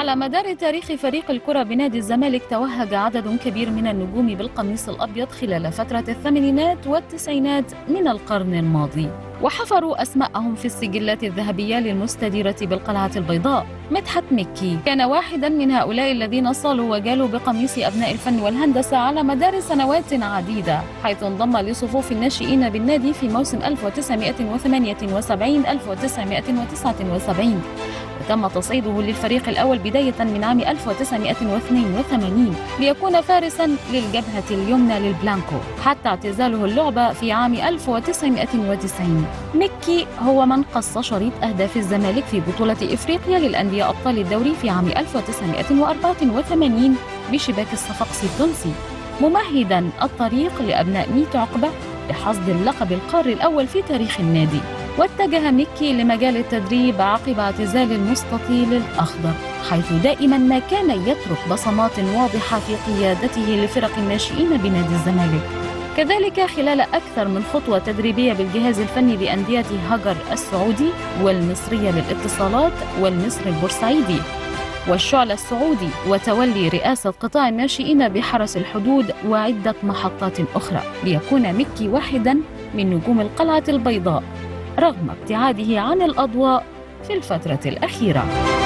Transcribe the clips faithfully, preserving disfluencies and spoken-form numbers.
على مدار تاريخ فريق الكرة بنادي الزمالك توهج عدد كبير من النجوم بالقميص الأبيض خلال فترة الثمانينات والتسعينات من القرن الماضي، وحفروا أسماءهم في السجلات الذهبية للمستديرة بالقلعة البيضاء. مدحت مكي كان واحدا من هؤلاء الذين صالوا وجالوا بقميص أبناء الفن والهندسة على مدار سنوات عديدة، حيث انضم لصفوف الناشئين بالنادي في موسم ألف وتسعمائة وثمانية وسبعين ألف وتسعمائة وتسعة وسبعين، وتم تصعيده للفريق الأول بداية من عام ألف وتسعمائة واثنين وثمانين ليكون فارسا للجبهة اليمنى للبلانكو حتى اعتزاله اللعبة في عام ألف وتسعمائة وتسعين. مكي هو من قص شريط أهداف الزمالك في بطولة إفريقيا للأندية أبطال الدوري في عام ألف وتسعمائة وأربعة وثمانين بشباك الصفاقسي التونسي، ممهدا الطريق لأبناء ميت عقبة لحصد اللقب القاري الأول في تاريخ النادي. واتجه مكي لمجال التدريب عقب اعتزال المستطيل الأخضر، حيث دائما ما كان يترك بصمات واضحة في قيادته لفرق الناشئين بنادي الزمالك. كذلك خلال أكثر من خطوة تدريبية بالجهاز الفني لأندية هجر السعودي والمصرية للاتصالات والمصر البورسعيدي والشعلة السعودي، وتولي رئاسة قطاع الناشئين بحرس الحدود وعدة محطات أخرى، ليكون مكي واحدا من نجوم القلعة البيضاء رغم ابتعاده عن الأضواء في الفترة الأخيرة.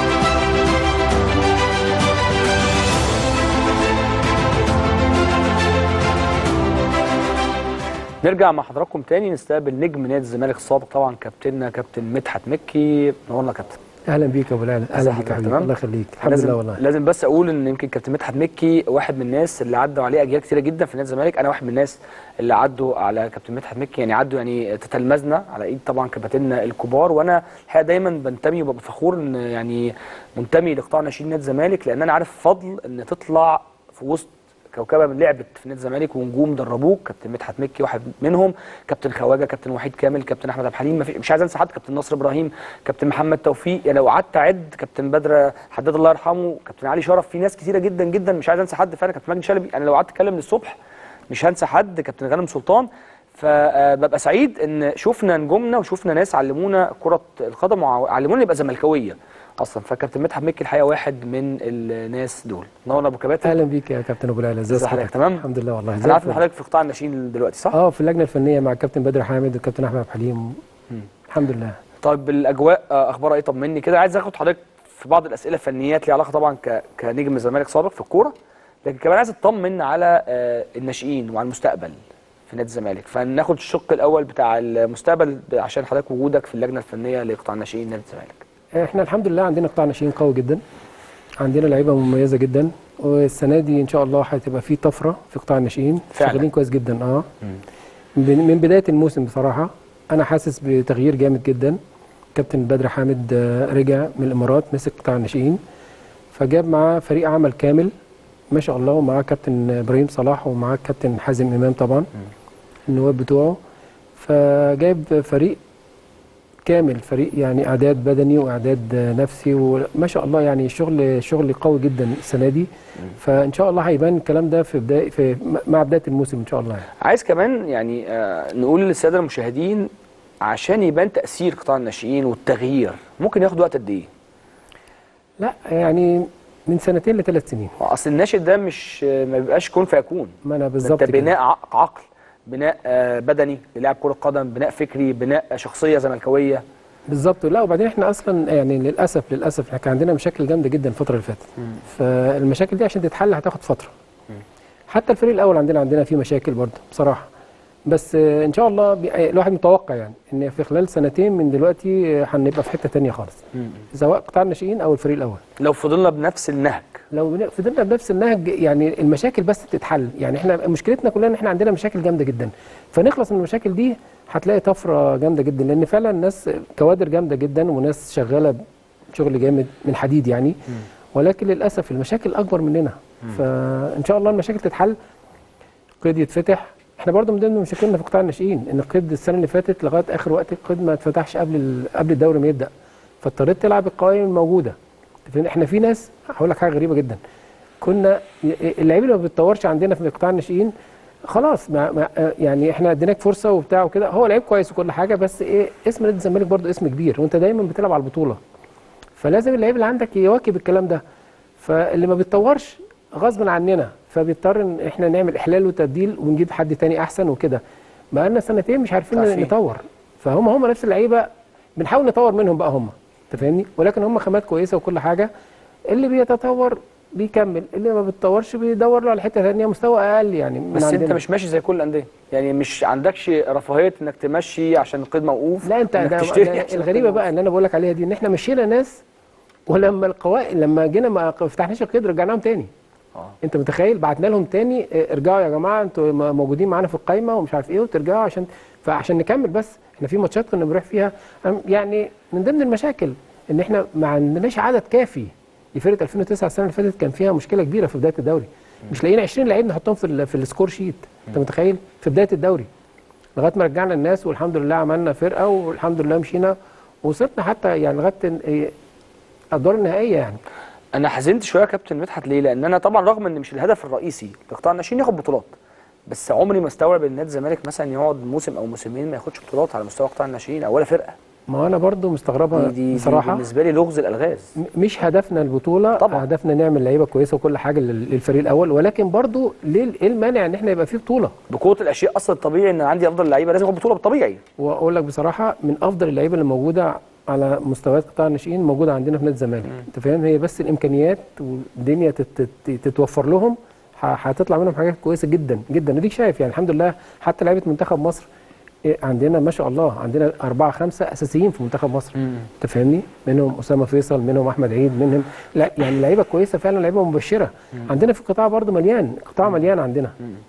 نرجع مع حضراتكم تاني نستقبل نجم نادي الزمالك السابق طبعا كابتننا كابتن مدحت مكي. نورنا كابتن. اهلا بيك يا ابو العلا. اهلا بيك يا حبيبي. الله يخليك. الحمد لله. والله لازم بس اقول ان يمكن كابتن مدحت مكي واحد من الناس اللي عدوا عليه اجيال كثيره جدا في نادي الزمالك. انا واحد من الناس اللي عدوا على كابتن مدحت مكي، يعني عدوا يعني تتلمذنا على ايد طبعا كباتننا الكبار، وانا الحقيقه دايما بنتمي وببقى فخور ان يعني منتمي لقطاع ناشئين نادي الزمالك، لان انا عارف فضل ان تطلع في وسط كوكبه من لعبت في نادي الزمالك ونجوم دربوك. كابتن مدحت مكي واحد منهم، كابتن خواجه، كابتن وحيد كامل، كابتن احمد عبد الحليم، مش عايز انسى حد، كابتن نصر ابراهيم، كابتن محمد توفيق، يعني لو قعدت اعد، كابتن بدر حداد الله يرحمه، كابتن علي شرف، في ناس كثيره جدا جدا مش عايز انسى حد فعلا، كابتن مجدي شلبي، انا لو قعدت اتكلم للصبح مش هنسى حد، كابتن غانم سلطان. فببقى سعيد ان شفنا نجومنا وشفنا ناس علمونا كره القدم وعلمونا نبقى زملكاويه اصلا. فكابتن مدحت مكي الحقيقه واحد من الناس دول. نورنا ابو كباتن. اهلا بيك يا كابتن ابو العلا. ازي حضرتك؟ تمام الحمد لله. والله انا عارف ان حضرتك في قطاع الناشئين دلوقتي صح؟ اه في اللجنه الفنيه مع الكابتن بدر حامد والكابتن احمد عبد الحليم. الحمد لله. طيب الاجواء اخبارها ايه؟ طمني كده. عايز اخد حضرتك في بعض الاسئله فنيات ليها علاقه طبعا كنجم الزمالك سابق في الكوره، لكن كمان عايز اطمن على الناشئين وعلى المستقبل في نادي الزمالك. فناخد الشق الاول بتاع المستقبل عشان حضرتك وجودك في اللجنه الفنيه لقطاع الناشئين نادي الزمالك. احنا الحمد لله عندنا قطاع ناشئين قوي جدا، عندنا لعيبه مميزه جدا، والسنه دي ان شاء الله هتبقى في طفره في قطاع الناشئين، شغالين كويس جدا. اه من بدايه الموسم بصراحه انا حاسس بتغيير جامد جدا. كابتن بدر حامد رجع من الامارات مسك قطاع الناشئين، فجاب معاه فريق عمل كامل ما شاء الله، ومعاه كابتن ابراهيم صلاح ومعاه كابتن حازم امام طبعا النواب بتوعه، فجايب فريق كامل، فريق يعني اعداد بدني واعداد نفسي وما شاء الله، يعني شغل شغل قوي جدا السنه دي. فان شاء الله هيبان الكلام ده في بدايه في مع بدايه الموسم ان شاء الله. يعني عايز كمان يعني آه نقول للساده المشاهدين عشان يبان تاثير قطاع الناشئين والتغيير ممكن ياخد وقت قد ايه؟ لا يعني من سنتين لثلاث سنين. اصل الناشئ ده مش ما بيبقاش كون فيكون. ما انا بالظبط كده. بناء عقل، بناء بدني للاعب كره قدم، بناء فكري، بناء شخصيه زملكاويه. بالظبط. لا وبعدين احنا اصلا يعني للاسف للاسف احنا كان عندنا مشاكل جامده جدا الفتره اللي فاتت، فالمشاكل دي عشان تتحل هتاخد فتره. مم. حتى الفريق الاول عندنا عندنا فيه مشاكل برضه بصراحه، بس ان شاء الله الواحد متوقع يعني ان في خلال سنتين من دلوقتي هنبقى في حته ثانيه خالص، مم. سواء قطاع الناشئين او الفريق الاول. لو فضلنا بنفس النهج لو فضلنا بنفس النهج يعني المشاكل بس تتحل. يعني احنا مشكلتنا كلها ان احنا عندنا مشاكل جامده جدا، فنخلص من المشاكل دي هتلاقي طفره جامده جدا، لان فعلا الناس كوادر جامده جدا وناس شغاله شغل جامد من حديد يعني. م. ولكن للاسف المشاكل اكبر مننا. م. فان شاء الله المشاكل تتحل، القيد يتفتح. احنا برضو من ضمن مشاكلنا في قطاع الناشئين ان القيد السنه اللي فاتت لغايه اخر وقت القيد ما اتفتحش قبل قبل الدوري ما يبدا، فاضطريت تلعب القوائم الموجوده. احنا في ناس هقول لك حاجه غريبه جدا، كنا اللعيبه اللي ما بتتطورش عندنا في قطاع الناشئين خلاص ما ما يعني احنا اديناك فرصه وبتاع وكده، هو لعيب كويس وكل حاجه، بس ايه اسم نادي الزمالك برضو اسم كبير وانت دايما بتلعب على البطوله، فلازم اللعيب اللي عندك يواكب الكلام ده. فاللي ما بيتطورش غصب عننا، فبيضطر ان احنا نعمل احلال وتبديل ونجيب حد تاني احسن وكده. بقى لنا سنتين مش عارفين عارفين. نطور، فهم هم نفس اللعيبه بنحاول نطور منهم بقى هم، انت فاهمني؟ ولكن هم خامات كويسه وكل حاجه. اللي بيتطور بيكمل، اللي ما بيتطورش بيدور له على حته ثانيه مستوى اقل يعني من بس عندنا. انت مش ماشي زي كل الانديه، يعني مش عندكش رفاهيه انك تمشي عشان القيد موقوف. لا انت انك ده تشتري ده عشان الغريبه القيد بقى اللي انا بقول لك عليها دي، ان احنا مشينا ناس ولما القوائم لما جينا ما فتحناش القيد رجعناهم تاني. اه انت متخيل؟ بعتنا لهم تاني اه، ارجعوا يا جماعه انتوا م- موجودين معانا في القايمه ومش عارف ايه وترجعوا عشان فعشان نكمل. بس احنا في ماتشات كنا بنروح فيها ام- يعني من ضمن المشاكل ان احنا ما عندناش عدد كافي. دي فرقه ألفين وتسعة السنه اللي فاتت كان فيها مشكله كبيره في بدايه الدوري، مش لاقيين عشرين لعيب نحطهم في ال- في السكور شيت. انت متخيل؟ في بدايه الدوري لغايه ما رجعنا الناس والحمد لله عملنا فرقه والحمد لله مشينا وصلنا حتى يعني لغايه اه، الادوار النهائيه يعني. انا حزنت شويه يا كابتن مدحت. ليه؟ لان انا طبعا رغم ان مش الهدف الرئيسي لقطاع الناشئين ياخد بطولات، بس عمري ما استوعب ان نادي الزمالك مثلا يقعد موسم او موسمين ما ياخدش بطولات على مستوى قطاع الناشئين او ولا فرقه. ما انا برضو مستغربها دي, دي, بصراحه. دي بالنسبه لي لغز الالغاز. م- مش هدفنا البطوله طبعا. هدفنا نعمل لعيبه كويسه وكل حاجه لل- للفريق الاول، ولكن برضو ليه ايه المانع ان احنا يبقى فيه بطوله؟ بقوه الاشياء اصلا الطبيعي ان عندي افضل لعيبه لازم اخد بطوله بالطبيعي. واقول لك بصراحه من افضل اللعيبه اللي موجوده على مستويات قطاع الناشئين موجوده عندنا في نادي الزمالك. انت فاهم؟ هي بس الامكانيات والدنيا تت- تت- تتوفر لهم ه- هتطلع منهم حاجات كويسه جدا جدا. وديك شايف يعني الحمد لله حتى لعيبه منتخب مصر إيه، عندنا ما شاء الله عندنا أربعة خمسة أساسيين في منتخب مصر. أنت فاهمني؟ منهم أسامة فيصل، منهم أحمد عيد، منهم لا يعني لعيبة كويسة فعلا، لعيبة مبشرة. عندنا في القطاع برضه مليان، قطاع مليان عندنا.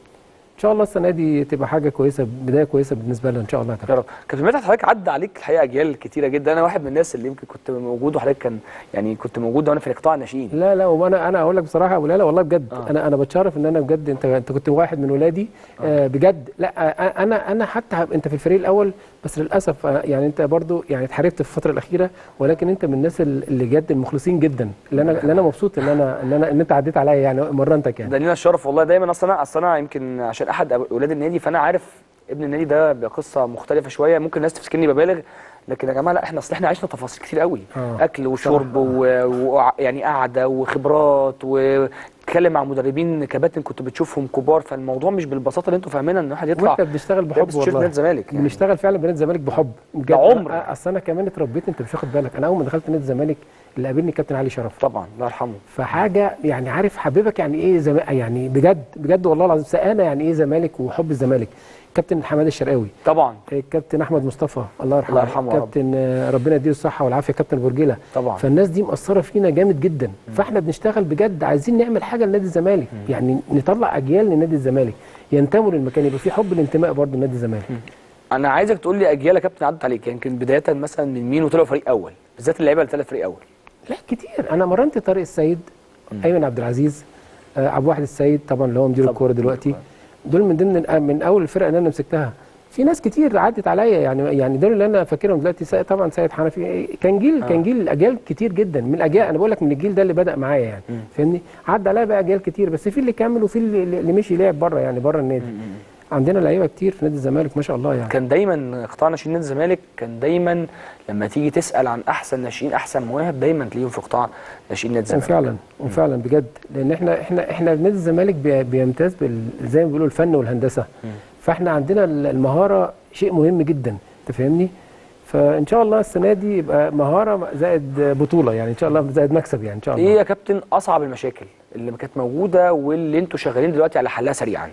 إن شاء الله السنة دي تبقى حاجة كويسة، بداية كويسة بالنسبة لنا إن شاء الله. يا رب. كابتن مدحت حضرتك عدى عليك الحقيقه اجيال كتيره جدا. انا واحد من الناس اللي يمكن كنت موجود وحضرتك كان يعني كنت موجود وانا في قطاع الناشئين. لا لا وانا انا اقول لك بصراحه يا ابو لالا والله بجد آه. انا انا بتشرف ان انا بجد انت انت كنت واحد من ولادي آه بجد. لا آه انا انا حتى هب- انت في الفريق الاول بس للاسف آه يعني انت برضو يعني اتحاربت في الفتره الاخيره، ولكن انت من الناس ال- اللي جد المخلصين جدا اللي انا اللي انا مبسوط ان انا ان انا ان انت عديت عليا يعني مرنتك يعني. ده لينا الشرف والله دايما. اصل انا اصل انا يمكن عشان احد اولاد النادي فانا عارف ابن النادي ده بقصه مختلفه شويه. ممكن الناس تفتكرني ببالغ، لكن يا جماعه لا، احنا اصل احنا عشنا تفاصيل كتير قوي. آه. اكل وشرب ويعني قعده وخبرات وتتكلم مع مدربين كباتن كنت بتشوفهم كبار. فالموضوع مش بالبساطه اللي انتوا فاهمينها ان واحد يطلع واحنا بنشتغل بحب تيشيرت والله. نادي الزمالك يعني. بنشتغل فعلا بنادي الزمالك بحب بجد. ده عمر. أنا- اصل انا كمان اتربيت، انت مش واخد بالك، انا اول ما دخلت نادي الزمالك اللي قابلني كابتن علي شرف. طبعا الله يرحمه. فحاجه يعني عارف حبيبك يعني ايه زم... يعني بجد بجد والله العظيم سقانا يعني ايه زمالك وحب الزمالك. كابتن حماده الشرقاوي، طبعا كابتن احمد مصطفى الله يرحمه، الله يرحمه يا رب. كابتن آه، ربنا يديله الصحه والعافيه كابتن برجيله. طبعا. فالناس دي مأثره فينا جامد جدا. فاحنا بنشتغل بجد عايزين نعمل حاجه لنادي الزمالك، يعني نطلع اجيال لنادي الزمالك ينتموا للمكان، يبقى في حب الانتماء برضه لنادي الزمالك. انا عايزك تقول لي اجيال يا كابتن عدت عليك، يمكن بدايه مثلا من مين وطلعوا فريق اول، بالذات اللعيبه اللي طلعت فريق اول. لا كتير. انا مرنت طارق السيد، ايمن عبد العزيز، آه، عبد الواحد السيد طبعا اللي هو مدير طبعاً. الكوره دلوقتي. دول من ضمن من اول الفرقه اللي انا مسكتها. في ناس كتير عدت عليا يعني يعني دول اللي انا فاكرهم دلوقتي. سيد طبعا سيد حنفي كان جيل آه. كان جيل اجيال كتير جدا من الاجيال. انا بقول لك من الجيل ده اللي بدا معايا يعني فاهمني. عدى عليا بقى اجيال كتير، بس في اللي كمل وفي اللي, اللي مشي لعب بره يعني بره النادي. عندنا لعيبه كتير في نادي الزمالك ما شاء الله يعني. كان دايما قطاع ناشئين نادي الزمالك كان دايما لما تيجي تسال عن احسن ناشئين احسن مواهب دايما تلاقيهم في قطاع ناشئين نادي الزمالك. وفعلا وفعلا بجد، لان احنا احنا احنا نادي الزمالك بي- بيمتاز بال زي ما بيقولوا الفن والهندسه. فاحنا عندنا المهاره شيء مهم جدا، انت فاهمني. فان شاء الله السنه دي يبقى مهاره زائد بطوله يعني ان شاء الله زائد مكسب يعني ان شاء الله. ايه يا كابتن اصعب المشاكل اللي كانت موجوده واللي انتوا شغالين دلوقتي على حلها سريعا؟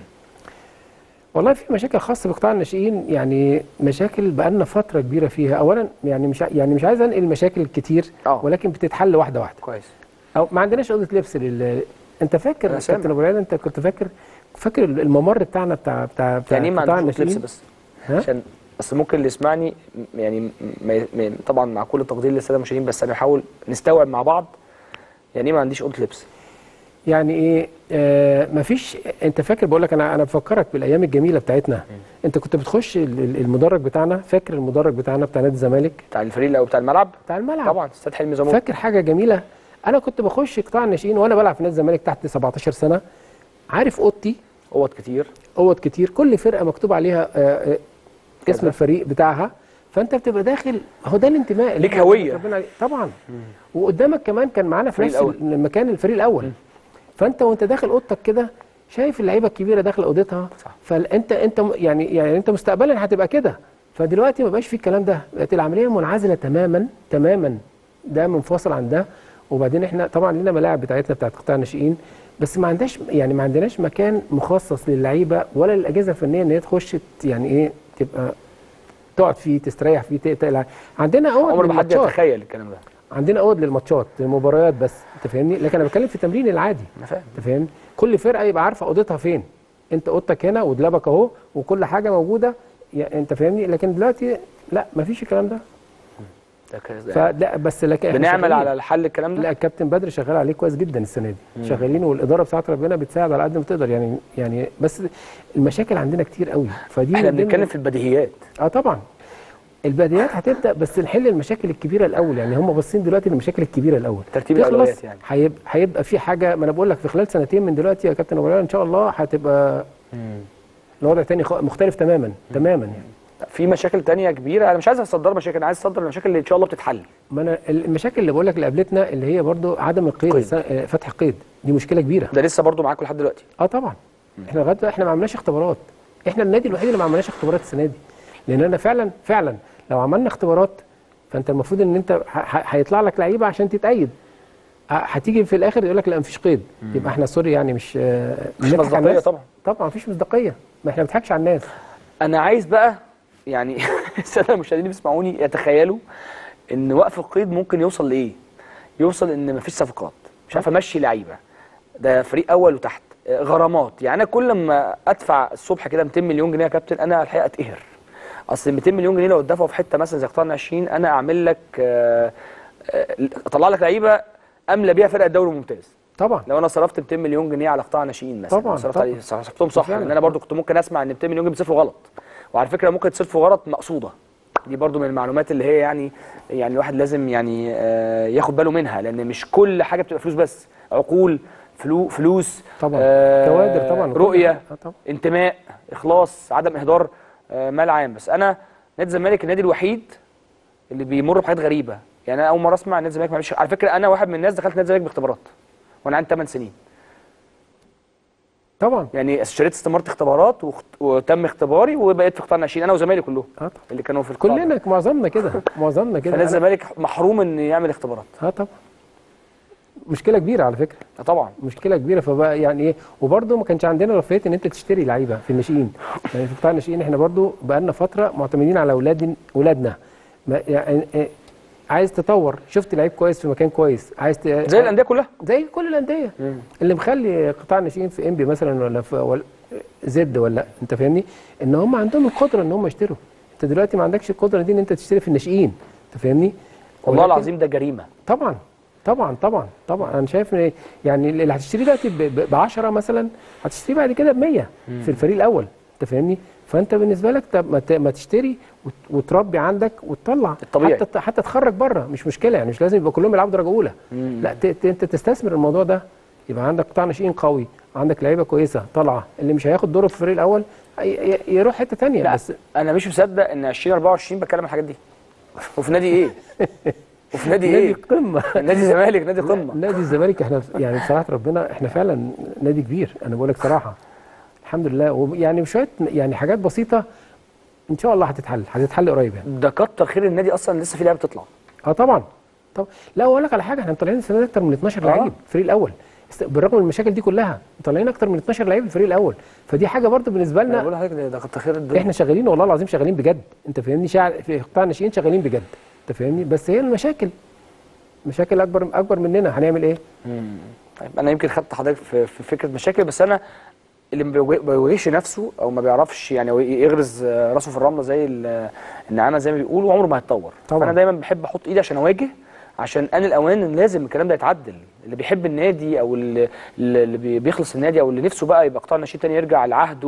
والله في مشاكل خاصه بقطاع الناشئين، يعني مشاكل بقالنا فتره كبيره فيها. اولا يعني مش ع- يعني مش عايز انقل مشاكل كتير اه. ولكن بتتحل واحده واحده. كويس. او ما عندناش اوضه لبس لل انت فاكر أنا سامع. كابتن ابو العلا، انت كنت فاكر فاكر الممر بتاعنا بتاع بتاع بتاع يعني ايه ما قطاع عندوش أوضة لبس الناشئين؟ بس؟ ها؟ عشان اصل ممكن اللي يسمعني م- يعني م- ما ما- طبعا مع كل التقدير للساده المشاهدين بس انا بحاول نستوعب مع بعض يعني ايه ما عنديش اوضه لبس؟ يعني ايه آه مفيش. انت فاكر بقول لك انا انا بفكرك بالايام الجميله بتاعتنا. انت كنت بتخش ال- ال- المدرج بتاعنا، فاكر المدرج بتاعنا بتاع نادي الزمالك بتاع الفريق او بتاع الملعب؟ بتاع الملعب؟ طبعا استاد حلمي زمور. فاكر حاجه جميله؟ انا كنت بخش قطاع الناشئين وانا بلعب في نادي الزمالك تحت سبعتاشر سنه. عارف اوضتي اوض كتير. اوض كتير، كل فرقه مكتوب عليها آه آه اسم كذا. الفريق بتاعها. فانت بتبقى داخل، هو ده الانتماء ليك هويه ربنا طبعا. مم. وقدامك كمان كان معانا في نفس المكان الفريق الاول. مم. فانت وانت داخل اوضتك كده شايف اللعيبه الكبيره داخله اوضتها، فانت انت يعني يعني انت مستقبلا هتبقى كده. فدلوقتي ما بقاش في الكلام ده، بقت العمليه منعزله تماما تماما، ده منفصل عن ده. وبعدين احنا طبعا لنا ملاعب بتاعتنا بتاعت قطاع الناشئين، بس ما عندناش يعني ما عندناش مكان مخصص للعيبه ولا للاجهزه الفنيه ان هي تخش يعني ايه تبقى تقعد فيه تستريح فيه تقلع. عندنا اوض عمر ما حد يتخيل الكلام ده. عندنا اوض للماتشات للمباريات بس، انت فاهمني؟ لكن انا بتكلم في التمرين العادي. انا فاهم. انت فاهم؟ كل فرقه يبقى عارفه اوضتها فين. انت اوضتك هنا ودلابك اهو وكل حاجه موجوده، انت فاهمني؟ لكن دلوقتي لا، ما فيش الكلام ده. فلا بس لكن بنعمل على الحل الكلام ده. لا الكابتن بدر شغال عليه كويس جدا السنه دي. مم. شغالين، والاداره بتاعت ربنا بتساعد على قد ما تقدر يعني. يعني بس المشاكل عندنا كتير قوي، فدي احنا بنتكلم في البديهيات. اه طبعا البديهيات هتبدا، بس نحل المشاكل الكبيره الاول. يعني هم باصين دلوقتي للمشاكل الكبيره الاول، ترتيب الاولويات يعني. هيبقى هيبقى في حاجه، ما انا بقول لك في خلال سنتين من دلوقتي يا كابتن ابو ان شاء الله هتبقى الوضع تاني مختلف تماما. مم. تماما يعني. في مشاكل تانية كبيره، انا مش عايز اصدر مشاكل، انا عايز اصدر المشاكل اللي ان شاء الله بتتحل. ما انا المشاكل اللي بقول لك اللي قابلتنا اللي هي برضو عدم القيد، فتح القيد، دي مشكله كبيره. ده لسه برضو معاكم لحد دلوقتي؟ اه طبعا. مم. احنا لغايه احنا ما عملناش اختبارات. احنا النادي الوحيد اللي ما عملناش اختبارات السنه دي، لان انا فعلا فعلا لو عملنا اختبارات فانت المفروض ان انت هيطلع لك لعيبه عشان تتأيد، هتيجي في الاخر يقول لك لا مفيش قيد. مم. يبقى احنا سوري يعني مش مش مصداقيه طبعا. طبعا مفيش مصداقيه، ما احنا ما بنضحكش على الناس. انا عايز بقى يعني الساده المشاهدين بيسمعوني يتخيلوا ان وقف القيد ممكن يوصل لايه؟ يوصل ان مفيش صفقات، مش عارف امشي لعيبه، ده فريق اول وتحت، غرامات. يعني انا كل ما ادفع الصبح كده مئتين مليون جنيه يا كابتن انا الحقيقه اتقهر. اصل مئتين مليون جنيه لو اتدفعوا في حته مثلا زي قطاع الناشئين انا اعمل لك اطلع لك لعيبه املى بيها فرقه الدوري الممتاز. طبعا لو انا صرفت مئتين مليون جنيه على قطاع ناشئين مثلا، طبعا صرفت عليه صرفتهم صح، لان انا برضو كنت ممكن اسمع ان مئتين مليون جنيه بيتصرفوا غلط، وعلى فكره ممكن يتصرفوا غلط مقصوده. دي برضو من المعلومات اللي هي يعني يعني الواحد لازم يعني ياخد باله منها، لان مش كل حاجه بتبقى فلوس بس، عقول، فلو فلوس طبعا، آه كوادر طبعا، رؤيه طبعا. انتماء، اخلاص، عدم اهدار آه مال عام. بس انا نادي الزمالك النادي الوحيد اللي بيمر بحاجات غريبه. يعني انا اول مره اسمع ان نادي الزمالك ما بيعملش. على فكره انا واحد من الناس دخلت نادي الزمالك باختبارات وانا عندي ثمان سنين طبعا. يعني اشتريت استمارة اختبارات وخت... وتم اختباري وبقيت في قطاع الناشئين انا وزمايلي كلهم اه اللي كانوا في القطاع. كلنا معظمنا كده معظمنا كده. فنادي الزمالك محروم ان يعمل اختبارات. اه طبعا مشكله كبيره على فكره. اه طبعا مشكله كبيره. فبقى يعني ايه، وبرده ما كانش عندنا رفاهيه ان انت تشتري لعيبه في الناشئين. يعني في قطاع الناشئين احنا برده بقى لنا فتره معتمدين على اولاد اولادنا. يعني عايز تطور، شفت لعيب كويس في مكان كويس، عايز ت... زي الانديه كلها، زي كل الانديه اللي مخلي قطاع الناشئين في انبي مثلا ولا في ولا زد ولا انت فاهمني، ان هم عندهم القدره ان هم يشتروا. انت دلوقتي ما عندكش القدره دي ان انت تشتري في الناشئين، انت فاهمني؟ والله العظيم ده جريمه. طبعا طبعا طبعا طبعا. انا شايف ان يعني اللي هتشتري دلوقتي ب عشرة مثلا هتشتري بعد كده ب مية في الفريق الاول، انت فاهمني؟ فانت بالنسبه لك ما تشتري وتربي عندك وتطلع الطبيعي. حتى حتى تخرج بره مش مشكله، يعني مش لازم يبقى كلهم يلعبوا درجه اولى. مم. لا انت تستثمر الموضوع ده، يبقى عندك قطاع ناشئين قوي، عندك لعيبه كويسه طالعه، اللي مش هياخد دوره في الفريق الاول يروح حته ثانيه. لا بس انا مش مصدق ان ألفين وأربعة وعشرين بتكلم الحاجات دي وفي نادي ايه؟ وفي نادي ايه؟ نادي قمه. نادي الزمالك نادي قمه. نادي الزمالك احنا يعني بصراحه ربنا احنا فعلا نادي كبير، انا بقول لك صراحه الحمد لله. ويعني بشويه يعني حاجات بسيطه ان شاء الله هتتحل هتتحل قريب يعني. ده كتر خير النادي اصلا لسه في لعيبه بتطلع. اه طبعا طب لا اقول لك على حاجه، احنا مطلعين السنه دي اكتر من اتناشر لعيب في الفريق الاول بالرغم من المشاكل دي كلها، مطلعين اكتر من اتناشر لعيب في الفريق الاول، فدي حاجه برضو بالنسبه لنا. انا بقول لحضرتك ده كتر خير الدنيا. احنا شغالين والله العظيم شغالين بجد، انت فاهمني؟ في قطاع الناشئين شغالين بجد، انت فاهمني؟ بس هي المشاكل مشاكل اكبر اكبر مننا، هنعمل ايه؟ امم طيب انا يمكن خدت حضرتك في, في فكره مشاكل، بس انا اللي ما بيواجهش نفسه او ما بيعرفش يعني يغرز راسه في الرمله زي النعامه زي ما بيقولوا عمره ما هيتطور. فانا دايما بحب احط ايدي عشان اواجه، عشان انا الاوان لازم الكلام ده يتعدل. اللي بيحب النادي او اللي, اللي بيخلص النادي او اللي نفسه بقى يبقى قطاع ناشئين تاني يرجع لعهده،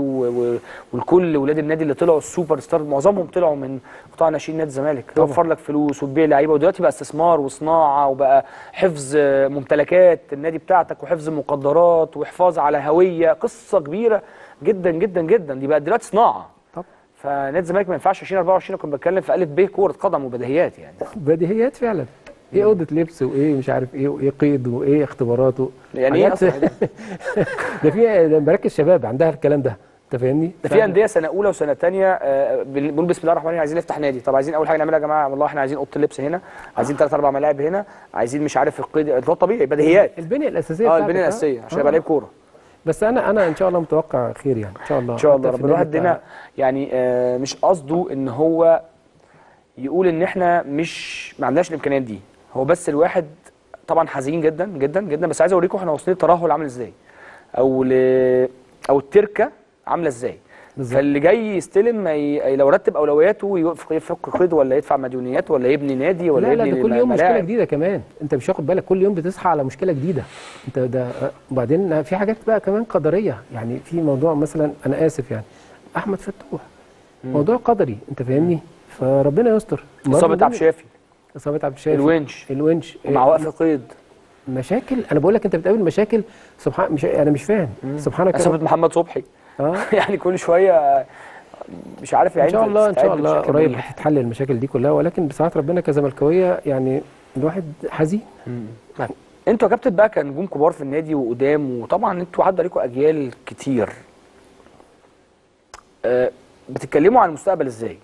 والكل ولاد النادي اللي طلعوا السوبر ستار معظمهم طلعوا من قطاع ناشئين نادي الزمالك، توفر لك فلوس وتبيع لعيبه، ودلوقتي بقى استثمار وصناعه وبقى حفظ ممتلكات النادي بتاعتك وحفظ مقدرات وحفاظ على هويه، قصه كبيره جدا جدا جدا. دي بقى دلوقتي صناعه. فنادي الزمالك ما ينفعش ألفين وأربعة وعشرين. كنت بتكلم في الف ب كوره قدم وبديهيات يعني. بديهيات فعلا. ايه اوضه لبس وايه مش عارف ايه وايه قيد وايه اختباراته يعني ايه اصلا ده؟ ده في ده مراكز شباب عندها الكلام ده، انت فاهمني؟ ده في انديه سنه اولى وسنه ثانيه بنقول بسم الله الرحمن الرحيم عايزين نفتح نادي. طب عايزين اول حاجه نعملها يا جماعه، والله احنا عايزين اوضه اللبس هنا، عايزين ثلاث اربع ملاعب هنا، عايزين مش عارف القيد. ده طبيعي بديهيات، البنيه الاساسيه اه البنيه الاساسيه عشان يبقى لعيب كوره. بس انا انا ان شاء الله متوقع خير يعني ان شاء الله. ان شاء الله ربنا الواحد هنا يعني آه مش قصده ان هو يقول ان احنا مش ما عندناش الامكانيات دي، هو بس الواحد طبعا حزين جدا جدا جدا، بس عايز اوريكم احنا واصلين الترهل عامل ازاي، او ل... او التركه عامله ازاي. بالزبط. فاللي جاي يستلم ي... لو رتب اولوياته يفك قيد ولا يدفع مديونيات ولا يبني نادي ولا لا يبني لا ده كل يوم ملاعب. مشكله جديده كمان، انت مش واخد بالك، كل يوم بتصحى على مشكله جديده انت ده. وبعدين في حاجات بقى كمان قدريه، يعني في موضوع مثلا انا اسف يعني احمد فتوح موضوع قدري انت فاهمني، فربنا يستر. اصابه عبد الشافي، اصابه عبد الشافي، الونش الونش ومع وقف قيد، مشاكل. انا بقول لك انت بتقابل مشاكل سبحان مش انا مش فاهم سبحانك. اصابه محمد صبحي اه يعني كل شويه مش عارف يعني. ان شاء الله ان شاء الله قريب هتتحل المشاكل دي كلها، ولكن بساعات ربنا كزملكاويه يعني الواحد حزين. طيب انتوا يا كابتن بقى كنجوم كبار في النادي وقدام، وطبعا انتوا عدى عليكم اجيال كتير، أه بتتكلموا عن المستقبل ازاي؟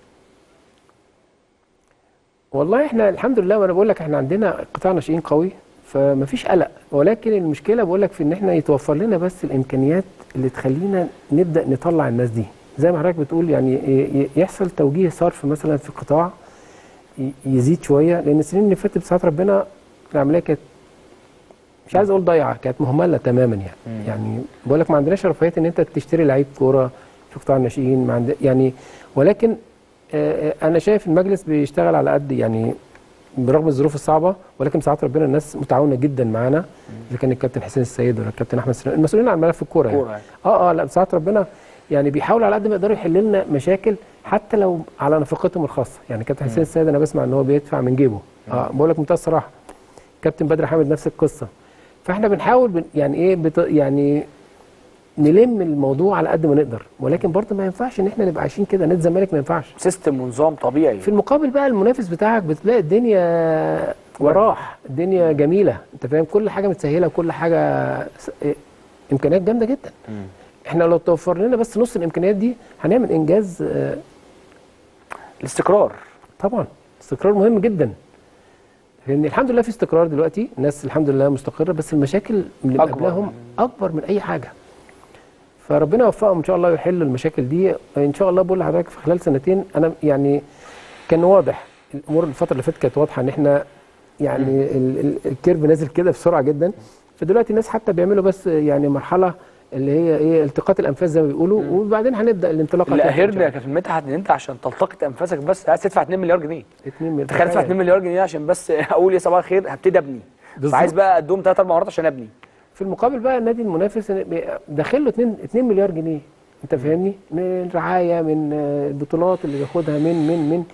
والله احنا الحمد لله، وانا بقول لك احنا عندنا قطاع ناشئين قوي فمفيش قلق، ولكن المشكله بقول لك في ان احنا يتوفر لنا بس الامكانيات اللي تخلينا نبدا نطلع الناس دي زي ما حضرتك بتقول، يعني يحصل توجيه صرف مثلا في القطاع يزيد شويه، لان السنين اللي فاتت بساعات ربنا العمليه كانت مش عايز اقول ضايعه، كانت مهمله تماما يعني. مم. يعني بقول لك ما عندناش رفاهيه ان انت تشتري لعيب كوره في قطاع الناشئين ما عند يعني، ولكن آه انا شايف المجلس بيشتغل على قد يعني برغم الظروف الصعبه، ولكن ساعات ربنا الناس متعاونه جدا معانا، اذا كان الكابتن حسين السيد ولا الكابتن احمد سلام المسؤولين عن ملف الكوره يعني. يعني اه اه لا ساعات ربنا يعني بيحاولوا على قد ما يقدروا يحلوا لنا مشاكل حتى لو على نفقتهم الخاصه، يعني كابتن حسين السيد انا بسمع ان هو بيدفع من جيبه. اه بقول لك بمنتهى الصراحه. كابتن بدر حامد نفس القصه. فاحنا بنحاول بن يعني ايه بت يعني نلم الموضوع على قد ما نقدر، ولكن برضه ما ينفعش ان احنا نبقى عايشين كده. نادي الزمالك ما ينفعش سيستم ونظام طبيعي. في المقابل بقى المنافس بتاعك بتلاقي الدنيا وراح، الدنيا جميله انت فاهم، كل حاجه متسهله وكل حاجه امكانيات جامده جدا. م. احنا لو توفر لنا بس نص الامكانيات دي هنعمل انجاز. آه الاستقرار طبعا استقرار مهم جدا، لان الحمد لله في استقرار دلوقتي، الناس الحمد لله مستقره، بس المشاكل اللي قبلهم اكبر من اي حاجه. فربنا يوفقهم ان شاء الله ويحلوا المشاكل دي ان شاء الله. بقول لحضرتك في خلال سنتين انا يعني كان واضح الامور الفتره اللي فاتت كانت واضحه ان احنا يعني الكيرف نازل كده بسرعه جدا، فدلوقتي الناس حتى بيعملوا بس يعني مرحله اللي هي ايه التقاط الانفاس زي ما بيقولوا، وبعدين هنبدا الانطلاقه. اللي قاهرنا يا كابتن مدحت ان انت عشان تلتقط انفاسك بس عايز تدفع اتنين مليار جنيه. اتنين مليار تخيل تدفع اتنين مليار جنيه عشان بس اقول يا صباح الخير هبتدي ابني، فعايز بقى ادوم ثلاث اربع مرات عشان ابني. في المقابل بقى النادي المنافس داخل له اتنين مليار جنيه انت فاهمني، من رعايه، من البطولات اللي بياخدها، من من من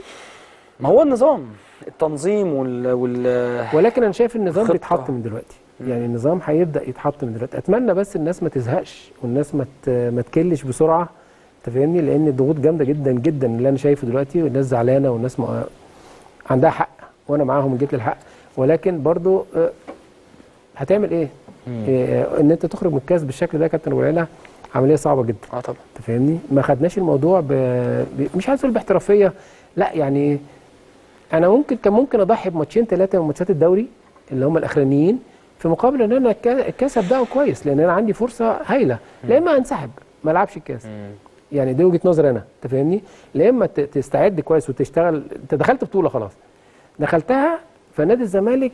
ما هو النظام التنظيم وال, وال... ولكن انا شايف النظام بيتحط من دلوقتي. يعني النظام هيبدا يتحط من دلوقتي. اتمنى بس الناس ما تزهقش والناس ما ما تكلش بسرعه انت فاهمني، لان الضغوط جامده جدا جدا اللي انا شايفه دلوقتي، والناس زعلانه والناس م... عندها حق وانا معاهم جيت للحق، ولكن برضو هتعمل ايه؟ إيه ان انت تخرج من الكاس بالشكل ده يا كابتن ابو العلا عمليه صعبه جدا. اه طبعا انت فاهمني، ما خدناش الموضوع ب... ب... مش عايز اقول باحترافيه، لا يعني انا ممكن كان ممكن اضحي بماتشين ثلاثه من ماتشات الدوري اللي هم الاخرانيين في مقابل ان انا الكاس ابداه كويس، لان انا عندي فرصه هايله. لا اما انسحب ما العبش الكاس، يعني دي وجهه نظري انا انت فاهمني، لا اما تستعد كويس وتشتغل. انت دخلت بطوله خلاص دخلتها، فنادي الزمالك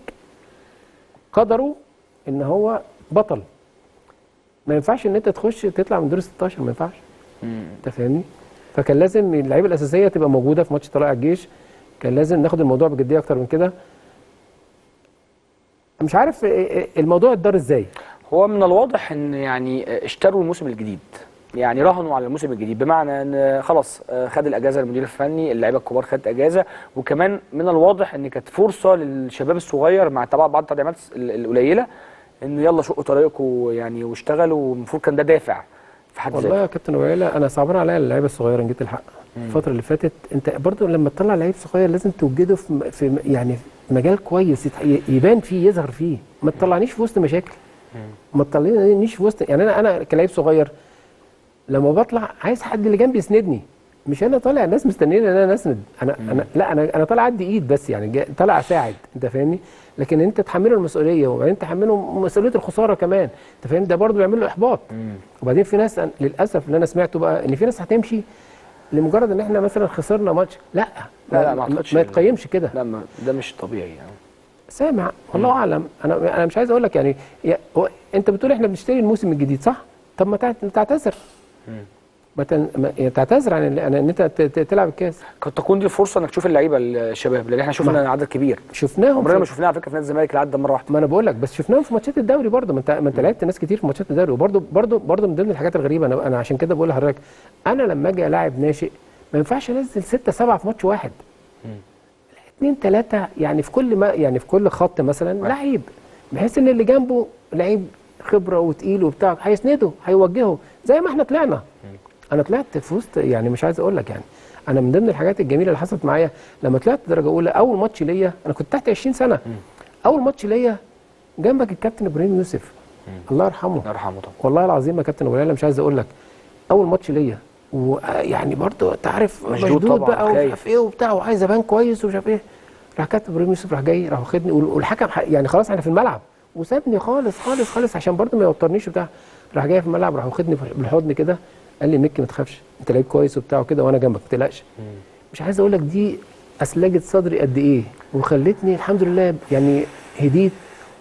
قدره ان هو بطل، ما ينفعش ان انت تخش تطلع من دور ستاشر، ما ينفعش انت فاهمني. فكان لازم اللعيبه الاساسيه تبقى موجوده في ماتش طلائع الجيش، كان لازم ناخد الموضوع بجديه اكتر من كده. مش عارف الموضوع اتدار ازاي. هو من الواضح ان يعني اشتروا الموسم الجديد، يعني راهنوا على الموسم الجديد، بمعنى ان خلاص خد الاجازه المدير الفني، اللعيبه الكبار خدت اجازه، وكمان من الواضح ان كانت فرصه للشباب الصغير مع طبعا بعض التدعيمات القليله انه يلا شقوا طريقكم يعني واشتغلوا، والمفروض كان ده دافع في حد والله يا كابتن ابو عيله انا صعبان عليا اللعيبه الصغيره، جيت الحق الفتره اللي فاتت. انت برضو لما تطلع لعيب صغير لازم توجده في, في يعني مجال كويس يبان فيه يظهر فيه، ما تطلعنيش في وسط مشاكل، ما تطلعنيش في وسط يعني انا انا كلاعب صغير لما بطلع عايز حد اللي جنبي يسندني، مش انا طالع الناس مستنيين ان انا اسند، انا مم. انا لا انا انا طالع ادي ايد بس يعني طالع اساعد، انت فاهمني؟ لكن انت تحمله المسؤوليه وبعدين تحمله مسؤوليه الخساره كمان، انت فاهم؟ ده برضه بيعمل له احباط. مم. وبعدين في ناس للاسف اللي انا سمعته بقى ان في ناس هتمشي لمجرد ان احنا مثلا خسرنا ماتش، لا لا لا ما, ما, ما يتقيمش كده، لا ما ده مش طبيعي يعني. سامع والله اعلم. انا انا مش عايز اقول لك يعني هو انت بتقول احنا بنشتري الموسم الجديد صح؟ طب ما تعتذر، ما تعتذر عن ان انت تلعب الكاس. قد تكون دي الفرصه انك تشوف اللعيبه الشباب، لان احنا شفنا عدد كبير شفناهم، عمرنا ما شفناها على فكره في نادي الزمالك اللي عدى مره واحده. ما انا بقول لك بس شفناهم في ماتشات الدوري برضه، ما انت ما انت لعبت ناس كتير في ماتشات الدوري، وبرضه برضه برضه من ضمن الحاجات الغريبه انا انا عشان كده بقول لحضرتك انا لما اجي الاعب ناشئ ما ينفعش انزل ستة سبعة في ماتش واحد. اثنين ثلاثه يعني في كل ما يعني في كل خط مثلا لعيب، بحيث ان اللي جنبه لعيب خبره وتقيل وبتاع هيسنده هيوجهه زي ما احنا طلعنا. انا طلعت في وسط يعني مش عايز اقول لك يعني انا من ضمن الحاجات الجميله اللي حصلت معايا لما طلعت درجه اولى اول ماتش ليا انا كنت تحت عشرين سنه. م. اول ماتش ليا جنبك الكابتن ابراهيم يوسف م. الله يرحمه الله يرحمه طبعا. والله العظيم يا كابتن ابو هلال مش عايز اقول لك اول ماتش ليا ويعني برضه انت عارف مشدود بقى ومش عارف ايه وبتاع وعايز ابان كويس ومش عارف ايه. راح كابتن ابراهيم يوسف راح جاي راح واخدني والحكم يعني خلاص احنا في الملعب وسابني خالص خالص خالص عشان برضه ما يوترنيش وبتاع. راح جاي في الملعب راح واخدني بالحضن كده قال لي ميكي ما تخافش انت لعيب كويس وبتاع وكده وانا جنبك ما تقلقش. مش عايز اقول لك دي اسلجت صدري قد ايه وخلتني الحمد لله يعني هديت.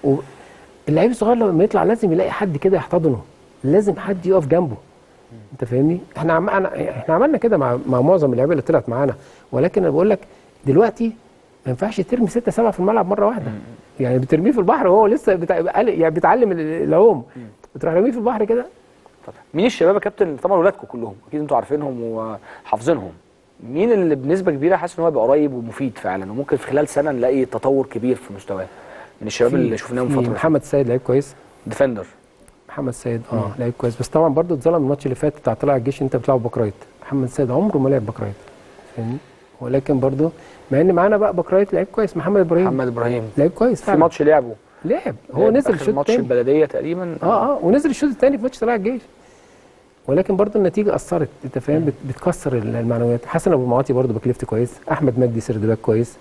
واللعيب الصغير لما يطلع لازم يلاقي حد كده يحتضنه، لازم حد يقف جنبه. انت فاهمني؟ احنا عم... احنا عملنا كده مع مع معظم اللعيبه اللي طلعت معانا، ولكن انا بقول لك دلوقتي ما ينفعش ترمي ستة سبعة في الملعب مره واحده. يعني بترميه في البحر وهو لسه بتاع... يعني بيتعلم العوم بتروح رميه في البحر كده. طبعا. مين الشباب يا كابتن؟ طبعا ولادكم كلهم اكيد انتوا عارفينهم وحافظينهم. مين اللي بنسبه كبيره حاسس ان هو هيبقى قريب ومفيد فعلا وممكن في خلال سنه نلاقي تطور كبير في مستواه من الشباب اللي شفناهم فتره؟ محمد السيد لعيب كويس ديفندر. محمد السيد اه لعيب كويس بس طبعا برضه اتظلم الماتش اللي فات بتاع طلائع الجيش انت بتلعب باك رايت. محمد السيد عمره ما لعب باك رايت فاهمني؟ ولكن برضه مع ان معانا بقى باك رايت لعيب كويس. محمد ابراهيم محمد ابراهيم لعيب كويس في ماتش لعبه لعب هو نزل الشوط الثاني ماتش البلديه تقريبا اه اه ونزل الشوط الثاني في ماتش طلائع الجيش. ولكن برضه النتيجه اثرت انت فاهم بت بتكسر المعنويات. حسن ابو معاطي برضه باك ليفت كويس. احمد مجدي سرد باك كويس.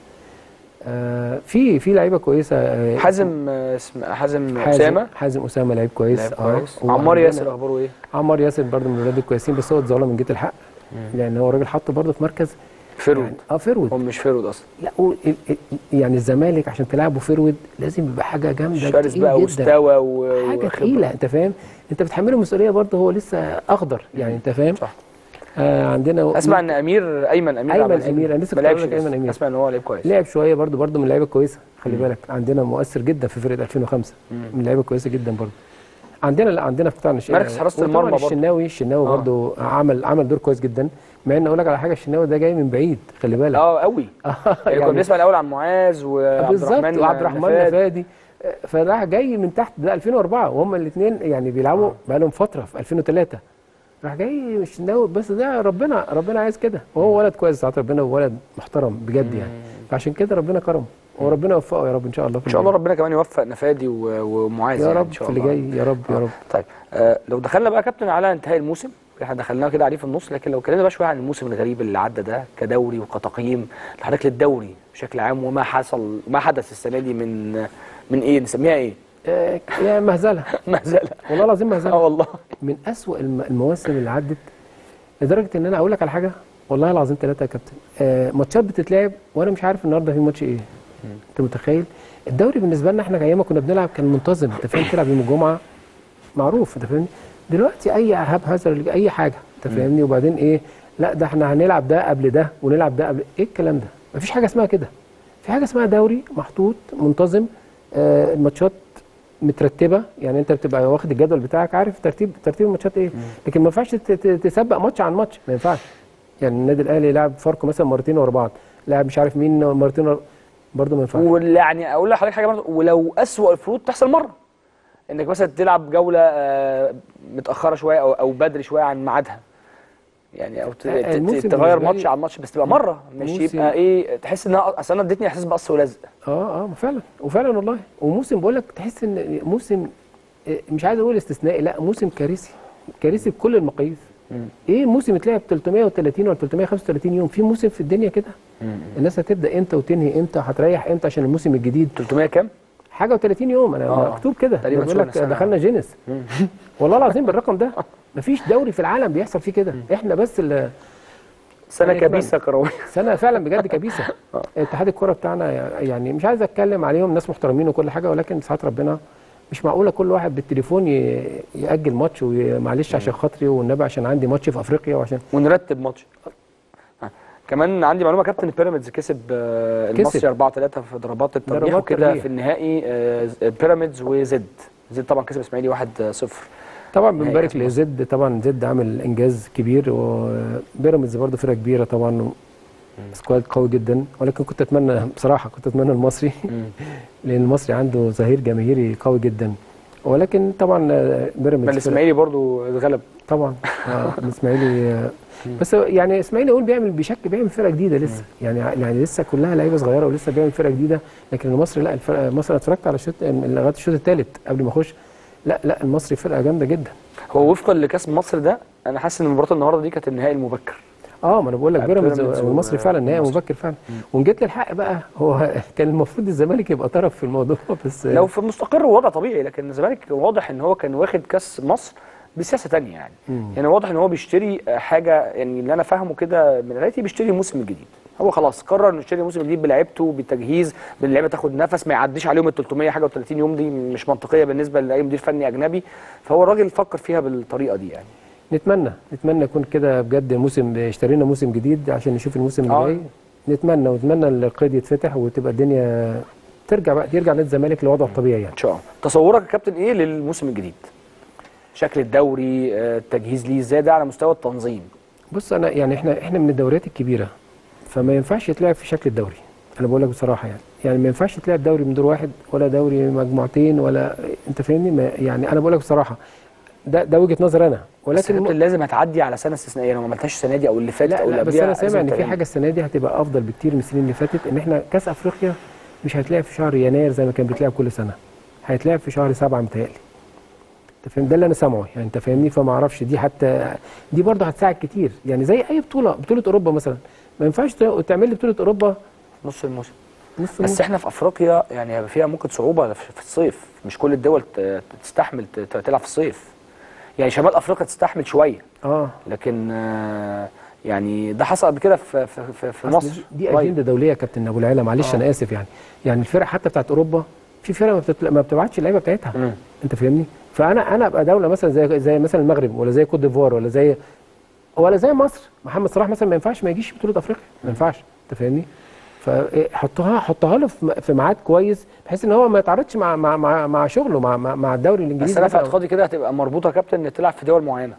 آه في في لعيبه كويسه. آه حازم اسم حازم اسامه حازم اسامه لعيب كويس. اه عمار ياسر اخباره ايه؟ عمار ياسر برضه من الولاد الكويسين بس هو اتظلم من جهه الحق لان هو راجل حطه برضه في مركز فيرود. يعني اه فيرود هو مش فيرود اصلا. لا يعني الزمالك عشان تلعبه فيرود لازم يبقى حاجه جامده شرس بقى ومستوى و... حاجه تقيله انت فاهم؟ انت بتحمله مسؤوليه برضه هو لسه اخضر يعني انت فاهم؟ صح. آه عندنا اسمع ان امير ايمن امير ايمن امير انا لسه كنت بقول لك ايمن امير. اسمع ان هو لعيب كويس لعب شويه برضه برضه من اللعيبه الكويسه خلي بالك. عندنا مؤثر جدا في فرقه ألفين وخمسة مم. من اللعيبه الكويسه جدا برضه. عندنا لا عندنا في قطاع الناشئين مركز حراسه المرمى برضه الشناوي الشناوي آه. برضه عمل عمل دور كويس جدا. مع ان اقول لك على حاجه الشناوي ده جاي من بعيد خلي بالك اه قوي يعني كنا بنسمع الاول عن معاذ وعبد الرحمن وعبد الرحمن نفادي فراح جاي من تحت ده ألفين وأربعة وهم الاثنين يعني بيلعبوا آه. بقى لهم فتره في ألفين وثلاثة راح جاي الشناوي بس ده ربنا ربنا عايز كده وهو ولد كويس ساعات ربنا وولد محترم بجد يعني فعشان كده ربنا كرمه وربنا يوفقه يا رب ان شاء الله. ان شاء الله ربنا كمان يوفق نفادي ومعاذ يا رب ان شاء الله في اللي جاي يا رب يا رب. طيب آه لو دخلنا بقى يا كابتن على انتهاء الموسم احنا دخلناه كده عليه في النص لكن لو اتكلمنا بقى شويه عن الموسم الغريب اللي عدى ده كدوري وكتقييم لحضرتك للدوري بشكل عام وما حصل ما حدث السنه دي من من ايه نسميها ايه؟ آه يا مهزله مهزله والله العظيم مهزله. اه والله من اسوأ المواسم اللي عدت لدرجه ان انا اقول لك على حاجه والله العظيم ثلاثه يا كابتن. آه ماتشات بتتلعب وانا مش عارف النهارده في ماتش ايه. انت متخيل؟ الدوري بالنسبه لنا احنا ايام ما كنا بنلعب كان منتظم انت فاهم تلعب يوم الجمعه معروف انت فاهمني. دلوقتي اي هاب هزر اي حاجه انت فاهمني. وبعدين ايه لا ده احنا هنلعب ده قبل ده ونلعب ده قبل ايه الكلام ده؟ مفيش حاجه اسمها كده. في حاجه اسمها دوري محطوط منتظم. آه الماتشات مترتبه يعني انت بتبقى واخد الجدول بتاعك عارف ترتيب ترتيب الماتشات ايه. لكن ما ينفعش تسبق ماتش عن ماتش ما ينفعش. يعني النادي الاهلي لعب فاركو مثلا مرتين ورا بعض لاعب مش عارف مين مرتين ورا برضه ما ينفعش. ويعني اقول لحضرتك حاجه برضه ولو اسوأ الفروض تحصل مره انك مثلا تلعب جوله آه متاخره شويه او او بدري شويه عن ميعادها، يعني او تغير ماتش عن ماتش، بس تبقى مره مش يبقى ايه، تحس انها اصل انا ادتني احساس بقص ولزق. اه اه فعلا وفعلا والله، وموسم بقول لك تحس ان موسم مش عايز اقول استثنائي، لا موسم كارثي كارثي بكل المقاييس. ايه موسم اتلعب ثلاثمائة وثلاثين ولا ثلاثمائة وخمسة وثلاثين يوم؟ في موسم في الدنيا كده؟ الناس هتبدا امتى وتنهي امتى، هتريح امتى عشان الموسم الجديد؟ ثلاثمائة كام؟ حاجه و30 يوم، انا آه. مكتوب كده بقول لك دخلنا جينيس. والله العظيم بالرقم ده مفيش دوري في العالم بيحصل فيه كده، احنا بس اللي سنه كبيسه كرويه، سنه فعلا بجد كبيسه. اتحاد الكره بتاعنا يعني مش عايز اتكلم عليهم، ناس محترمين وكل حاجه، ولكن ساعات ربنا مش معقوله كل واحد بالتليفون ياجل ماتش ومعلش عشان خاطري والنبي عشان عندي ماتش في افريقيا وعشان ونرتب ماتش. كمان عندي معلومه كابتن، بيراميدز كسب المصري أربعة ثلاثة في ضربات الترجيح وكده في النهائي. بيراميدز وزد زد طبعا كسب اسماعيلي واحد صفر. طبعا بنبارك لزد، طبعا زد عامل انجاز كبير، وبيراميدز برضه فرقه كبيره طبعا، سكواد قوي جدا، ولكن كنت اتمنى بصراحه كنت اتمنى المصري لان المصري عنده ظهير جماهيري قوي جدا، ولكن طبعا بيراميدز الاسماعيلي برضه اتغلب طبعا. اه الاسماعيلي بس يعني اسماعيلي يقول بيعمل بشك بيعمل فرقه جديده لسه، يعني يعني لسه كلها لعيبه صغيره ولسه بيعمل فرقه جديده، لكن المصري لا، الفرقه مصر اتفرجت على الشوط لغايه الشوط الثالث قبل ما اخش، لا لا المصري فرقه جامده جدا. هو وفقا لكاس مصر ده انا حاسس ان مباراه النهارده دي كانت النهائي المبكر. اه ما انا بقول لك بيراميدز والمصري فعلا نهائي مبكر فعلا. وان جيت للحق بقى هو كان المفروض الزمالك يبقى طرف في الموضوع، بس لو في مستقر ووضع طبيعي، لكن الزمالك واضح ان هو كان واخد كاس مصر بسياسه ثانيه يعني. مم. يعني واضح ان هو بيشتري حاجه، يعني اللي انا فاهمه كده من قرايتي بيشتري الموسم الجديد، هو خلاص قرر انه يشتري الموسم الجديد بلعيبته بالتجهيز، باللعيبه تاخد نفس ما يعديش عليهم ال ثلاثمائة حاجه و30 يوم، دي مش منطقيه بالنسبه لاي مدير فني اجنبي، فهو الراجل فكر فيها بالطريقه دي يعني. نتمنى نتمنى يكون كده بجد موسم، اشترينا موسم جديد عشان نشوف الموسم اللي جاي. نتمنى ونتمنى القيد يتفتح وتبقى الدنيا ترجع بقى يرجع نادي الزمالك لوضعه الطبيعي يعني. ان شاء الله. تصورك يا كابتن ايه للموسم الجديد؟ شكل الدوري، التجهيز ليه ازاي ده على مستوى التنظيم؟ بص انا يعني احنا احنا من الدوريات الكبيره، فما ينفعش يتلعب في شكل الدوري، انا بقول لك بصراحه يعني يعني ما ينفعش يتلعب دوري من دور واحد ولا دوري مجموعتين ولا انت فاهمني، يعني انا بقول لك بصراحه ده ده وجهه نظر انا، ولكن بس لازم هتعدي على سنه استثنائيه، لو ما عملتهاش السنه دي او اللي فاتت او اللي قبلها. بس انا سامع ان في حاجه السنه دي هتبقى افضل بكتير من السنين اللي فاتت، ان احنا كاس افريقيا مش هيتلعب في شهر يناير زي ما كان بيتلعب كل سنه، هيتلعب في شهر سبعة متهيألي. انت فاهم ده اللي انا سامعه يعني، انت فاهمني، فما اعرفش دي حتى دي برضه هتساعد كتير، يعني زي اي بطوله بطوله اوروبا مثلا ما ينفعش تعمل لي بطوله اوروبا نص الموسم. نص بس احنا في افريقيا يعني هيبقى فيها ممكن صعوبه في الصيف، مش كل الدول تستحمل تلعب في الصيف، يعني شمال افريقيا تستحمل شويه اه لكن آه يعني ده حصل قبل كده في في في مصر. دي, دي اجنده دوليه يا كابتن ابو العلا، معلش انا اسف يعني يعني الفرق حتى بتاعت اوروبا في فرق ما, بتتل... ما بتبعتش اللعيبه بتاعتها. م. انت فاهمني، فانا انا ابقى دوله مثلا زي زي مثلا المغرب ولا زي كوت ديفوار ولا زي ولا زي مصر، محمد صلاح مثلا ما ينفعش ما يجيش بطوله افريقيا، ما ينفعش انت فاهمني، فحطها حطها له في ميعاد كويس بحيث ان هو ما يتعارضش مع مع مع, مع شغله مع مع الدوري الانجليزي. بس انا في اعتقادي كده هتبقى مربوطه يا كابتن ان تلعب في دول معينه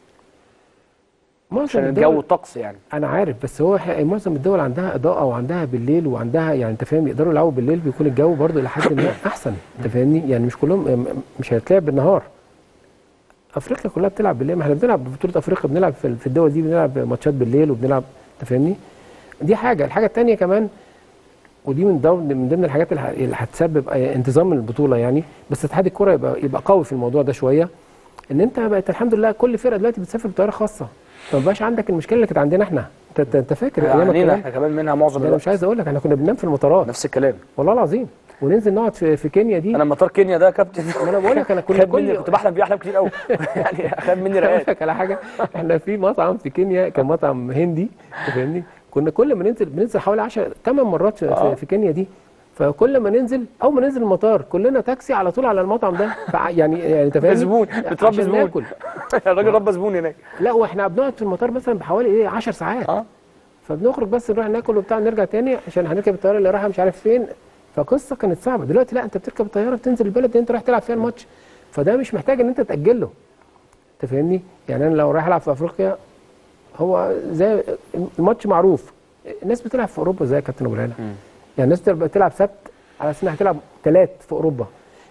عشان الجو والطقس يعني. انا عارف، بس هو معظم الدول عندها اضاءه وعندها بالليل وعندها يعني انت فاهم يقدروا يلعبوا بالليل، بيكون الجو برضه لحد ما احسن انت فاهمني، يعني مش كلهم مش هيتلعب بالنهار. افريقيا كلها بتلعب بالليل، ما احنا بنلعب بطوله افريقيا بنلعب في الدول دي بنلعب ماتشات بالليل وبنلعب انت فاهمني. دي حاجه، الحاجه الثانيه كمان ودي من ضمن من ضمن الحاجات اللي هتسبب انتظام البطوله يعني، بس اتحاد الكره يبقى يبقى قوي في الموضوع ده شويه، ان انت بقت الحمد لله كل فرقه دلوقتي بتسافر بطياره خاصه، فما بقاش عندك المشكله اللي كانت عندنا احنا. انت انت فاكر ايام الكلام احنا كمان منها معظم انا مش عايز اقول لك احنا كنا بننام في المطارات نفس الكلام والله العظيم، وننزل نقعد في, في كينيا دي. انا مطار كينيا ده يا كابتن انا بقول لك انا كنا كل كنت بحلم بيه احلام كتير قوي يعني اخد مني رقات. اقول لك على حاجه، احنا في مطعم في كينيا كان مطعم هندي انت فاهمني، كنا كل ما ننزل بننزل حوالي عشرة ثمان مرات في, آه. في كينيا دي، فكل ما ننزل اول ما ننزل المطار كلنا تاكسي على طول على المطعم ده يعني يعني انت فاهم زبون بتربي زبون الراجل ربى زبون هناك. لا واحنا بنقعد في المطار مثلا بحوالي ايه عشر ساعات اه فبنخرج بس نروح ناكل وبتاع نرجع تاني عشان هنركب الطياره اللي رايحه مش عارف فين، فقصه كانت صعبه. دلوقتي لا انت بتركب الطياره بتنزل البلد اللي انت رايح تلعب فيها الماتش، فده مش محتاج ان انت تاجله انت فاهمني، يعني انا لو رايح العب في افريقيا هو زي الماتش معروف، الناس بتلعب في اوروبا زي كابتن ابو العلا يعني الناس بتلعب سبت على اساس انها هتلعب ثلاث في اوروبا،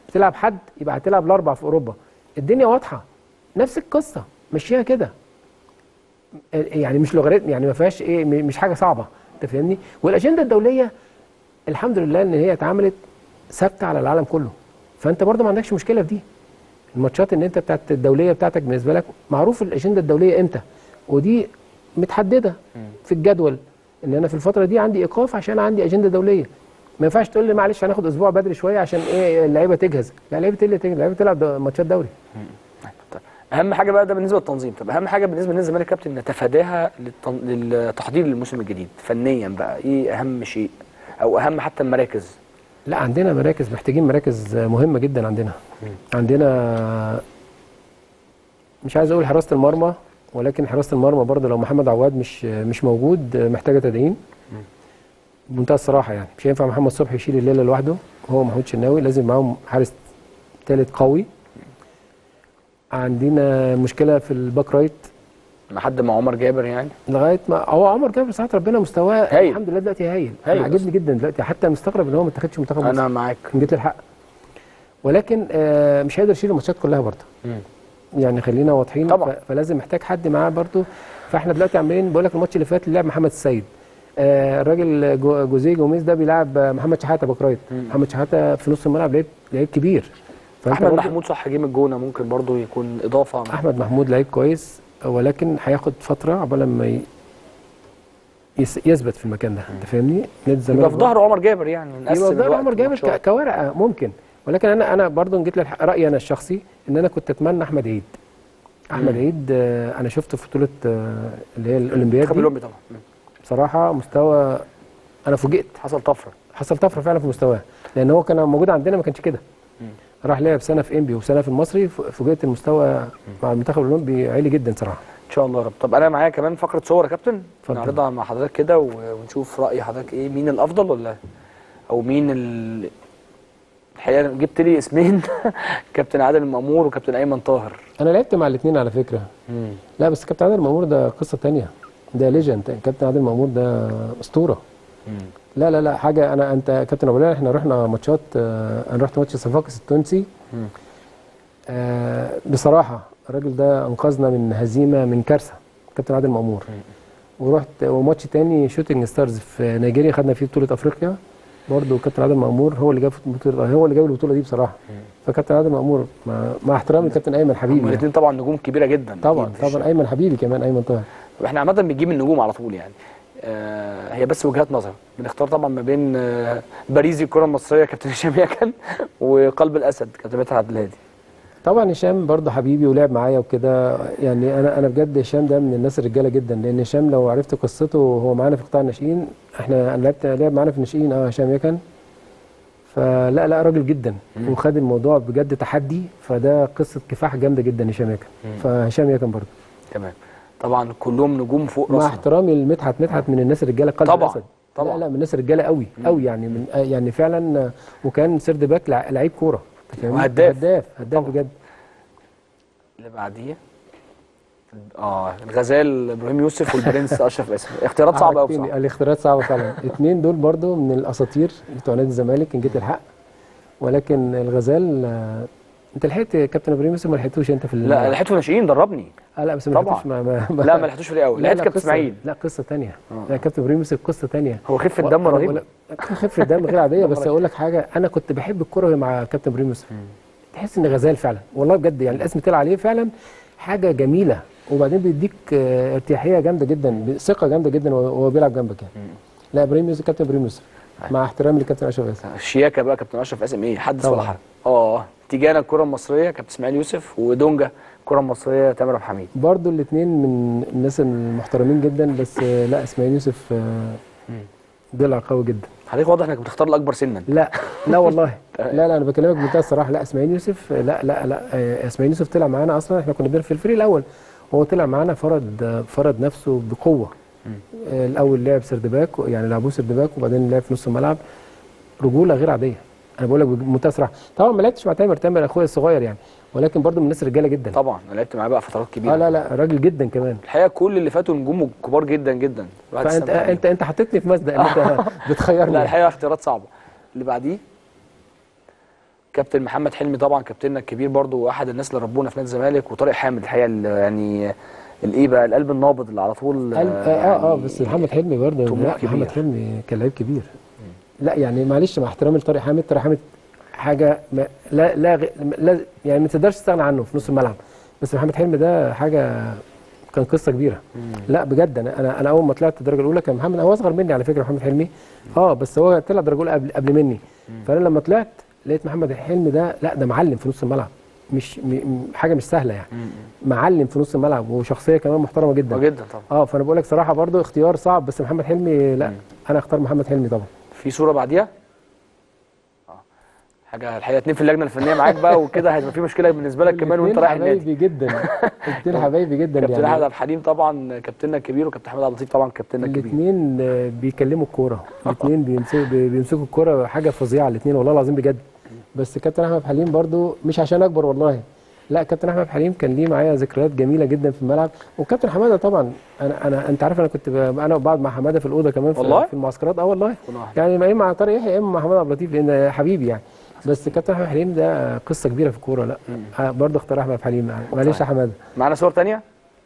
بتلعب حد يبقى هتلعب الاربع في اوروبا. الدنيا واضحه، نفس القصه مشيها كده، يعني مش لوغاريتم، يعني ما فيهاش ايه، مش حاجه صعبه، انت فاهمني. والاجنده الدوليه الحمد لله ان هي اتعملت ثابته على العالم كله، فانت برضه ما عندكش مشكله في دي. الماتشات ان انت بتاعت الدوليه بتاعتك بالنسبه لك معروف الاجنده الدوليه امتى، ودي متحدده في الجدول، ان انا في الفتره دي عندي ايقاف عشان عندي اجنده دوليه. ما ينفعش تقول لي معلش هناخد اسبوع بدري شويه عشان ايه اللعيبه تجهز، لا اللعيبه اللي تجهز، اللعيبه تلعب ماتشات دوري. اهم حاجه بقى ده بالنسبه للتنظيم. طب اهم حاجه بالنسبه للنادي الزمالك كابتن نتفاداها للتن... للتحضير للموسم الجديد فنيا بقى، ايه اهم شيء او اهم حتى المراكز؟ لا عندنا مراكز، محتاجين مراكز مهمه جدا. عندنا م. عندنا مش عايز اقول حراسه المرمى، ولكن حراسه المرمى برضه لو محمد عواد مش مش موجود محتاجه تدعيم بمنتهى الصراحه. يعني مش هينفع محمد صبحي يشيل الليله لوحده، هو محمود شناوي لازم معاهم حارس ثالث قوي. عندنا مشكله في الباك رايت لحد ما عمر جابر، يعني لغايه ما هو عمر جابر ساعه ربنا مستواه الحمد لله دلوقتي هايل، انا عاجبني جدا دلوقتي، حتى مستغرب ان هو ما اتخدش منتخب مصر. انا معاك جيت الحق، ولكن آه مش هيقدر يشيل الماتشات كلها برضه، يعني خلينا واضحين طبعا. فلازم محتاج حد معاه برضه. فاحنا دلوقتي عاملين، بقول لك الماتش اللي فات اللي لعب محمد السيد، آه الراجل جو جوزيه جوميز ده بيلعب محمد شحاته باك رايت، محمد شحاته في نص الملعب لعيب لعيب كبير. احمد محمود صح جه من الجونه، ممكن برضه يكون اضافه. احمد محمود لعيب كويس، ولكن هياخد فتره عقبال ما يثبت في المكان ده، انت فاهمني. نادي الزمالك يبقى في ظهر عمر جابر، يعني نقسم يبقى في ظهر عمر جابر كورقه ممكن. ولكن انا انا برضه جيت لرايي انا الشخصي ان انا كنت اتمنى احمد عيد. احمد مم. عيد انا شفته في بطوله اللي هي الاولمبياد دي الاولمبي طبعا، بصراحه مستوى، انا فوجئت، حصل طفره حصل طفره فعلا في مستواه، لان هو كان موجود عندنا ما كانش كده. راح لعب سنه في انبي وسنه في المصري، فوجئت المستوى مع المنتخب الاولمبي عالي جدا صراحه. ان شاء الله يا رب. طب انا معايا كمان فقره صور يا كابتن نعرضها مع حضرتك كده ونشوف راي حضرتك ايه، مين الافضل ولا او مين ال... الحقيقه جبت لي اسمين كابتن عادل المأمور وكابتن ايمن طاهر. انا لعبت مع الاثنين على فكره. مم. لا بس كابتن عادل المأمور ده قصه ثانيه، ده ليجند. كابتن عادل المأمور ده اسطوره. مم. لا لا لا حاجه. انا انت كابتن ابو احنا رحنا ماتشات، آه انا رحت ماتش صفاقس التونسي. آه بصراحه الراجل ده انقذنا من هزيمه، من كارثه، كابتن عادل المأمور. ورحت وماتش تاني شوتنج ستارز في نيجيريا، خدنا فيه بطوله افريقيا برضه، كابتن عادل المأمور هو اللي جاب البطوله، هو اللي جاب البطوله دي بصراحه. فكابتن عادل المأمور مع, مع احترامي لكابتن ايمن حبيبي، الاثنين يعني. طبعا نجوم كبيره جدا طبعا طبعا. ايمن حبيبي كمان، ايمن طاهر. احنا عامه بنجيب النجوم على طول يعني. آه هي بس وجهات نظر، بنختار طبعا ما بين آه باريزي الكره المصريه كابتن هشام يكن وقلب الاسد كابتن مدحت عبد الهادي. طبعا هشام برضه حبيبي ولعب معايا وكده، يعني انا انا بجد هشام ده من الناس الرجاله جدا، لان هشام لو عرفت قصته هو معانا في قطاع الناشئين، احنا انا لعبت لعب معانا في الناشئين اه هشام يكن، فلا لا راجل جدا مم. وخد الموضوع بجد تحدي، فده قصه كفاح جامده جدا هشام يكن. فهشام يكن برضه تمام. طبعا كلهم نجوم فوق راسنا، مع احترامي لمدحت. مدحت من الناس الرجاله قلب طبعا الاسد. طبعا لا لا من الناس الرجاله قوي قوي يعني، من يعني فعلا، وكان سيرد باك لعيب كوره وهداف هداف هداف بجد. اللي بعديه اه الغزال ابراهيم يوسف والبرنس اشرف اسم. اختيارات صعبه قوي بصراحه. الاختيارات صعبه فعلا. الاثنين دول برضو من الاساطير بتوع نادي الزمالك ان جيت الحق، ولكن الغزال آه انت لحقت كابتن ابراهيم يوسف؟ ما لحقتوش انت في ال... لا لحقته ناشئين دربني. اه لا بس ما لحقتوش ما... ما... ما... لا ما لحقتوش في الاول، لحقت كابتن اسماعيل. لا قصه ثانيه. لا كابتن ابراهيم يوسف قصه ثانيه، هو خفه دم رهيبه. خفه دم غير عاديه. بس اقول لك حاجه، انا كنت بحب الكوره مع كابتن ابراهيم يوسف، تحس ان غزال فعلا والله بجد، يعني الاسم طلع عليه فعلا حاجه جميله، وبعدين بيديك ارتياحيه جامده جدا، ثقه جامده جدا وهو بيلعب جنبك يعني. لا ابراهيم يوسف، كابتن ابراهيم يوسف مع احترامي لكابتن اشرف قاسم. الشياكه بقى كابتن اشرف قاسم ايه حدث ولا حرج. اه تيجانا الكره المصريه كابتن اسماعيل يوسف، ودونجا الكره المصريه تامر ابو حميد. برضو الاثنين من الناس المحترمين جدا، بس لا اسماعيل يوسف ضلع قوي جدا. حضرتك واضح انك بتختار الاكبر سنا. لا لا والله لا لا انا بكلمك بمنتهى الصراحه. لا اسماعيل يوسف، لا لا لا اسماعيل يوسف طلع معانا اصلا، احنا كنا بنلعب في الفريق الاول، هو طلع معانا فرض فرض نفسه بقوه. الاول لعب سيرد باك، يعني لعبوه سيرد باك، وبعدين لعب في نص الملعب، رجوله غير عاديه. انا بقول لك بمنتهى الصراحه. طبعا ما لعبتش مع تامر، تامر اخويا الصغير يعني، ولكن برضه من الناس الرجاله جدا. طبعا انا لعبت معاه بقى فترات كبيره. اه لا لا راجل جدا كمان. الحقيقه كل اللي فاتوا نجوم كبار جدا جدا. فانت انت انت حطيتني في مزنق ان انت بتخيرني. لا الحقيقه اختيارات صعبه. اللي بعديه كابتن محمد حلمي طبعا كابتننا الكبير برضو واحد الناس اللي ربونا في نادي الزمالك، وطارق حامد الحقيقه اللي يعني الايه بقى القلب النابض اللي على طول اه اه, يعني آه بس محمد حلمي برضه، لا محمد حلمي كان لعيب كبير. لا يعني معلش مع احترامي لطارق حامد، طارق حامد حاجه ما لا لا, لا يعني ما تقدرش تستغنى عنه في نص الملعب، بس محمد حلمي ده حاجه كان قصه كبيره. مم. لا بجد انا انا انا اول ما طلعت الدرجه الاولى كان محمد، هو اصغر مني على فكره محمد حلمي، اه بس هو طلع الدرجه الاولى قبل قبل مني. مم. فانا لما طلعت لقيت محمد حلمي ده لا ده معلم في نص الملعب، مش م... حاجه مش سهله يعني. مم. معلم في نص الملعب وشخصيه كمان محترمه جدا جدا طبعا. اه فانا بقول لك صراحه برضو اختيار صعب، بس محمد حلمي لا. مم. انا اختار محمد حلمي طبعا. في صوره بعديها حاجه الحقيقه اتنين في اللجنه الفنيه معاك بقى وكده هيبقى في مشكله بالنسبه لك كمان وانت رايح النادي. حبايبي جدا اتنين حبايبي جدا كابتن يعني. احمد عبد الحليم طبعا كابتننا الكبير، وكابتن احمد عبد اللطيف طبعا كابتننا الكبير. الاثنين بيكلموا الكوره، الاثنين بيمسكوا بيمسكوا الكوره، حاجه فظيعه الاثنين والله العظيم بجد. بس كابتن احمد عبد الحليم برضو مش عشان اكبر والله، لا كابتن احمد عبد الحليم كان ليه معايا ذكريات جميله جدا في الملعب. وكابتن حماده طبعا انا انا انت عارف انا كنت انا بقعد مع حماده في الاوضه كمان في, والله؟ في المعسكرات. اه والله يعني يا اما مع طارق يحيى يا اما مع محمد عبد اللطيف لان حبيبي يعني. بس كابتن احمد حليم ده قصه كبيره في الكوره. لا مم. برضه اختار احمد حليم يعني. معلش يا حماده. معانا صور ثانيه؟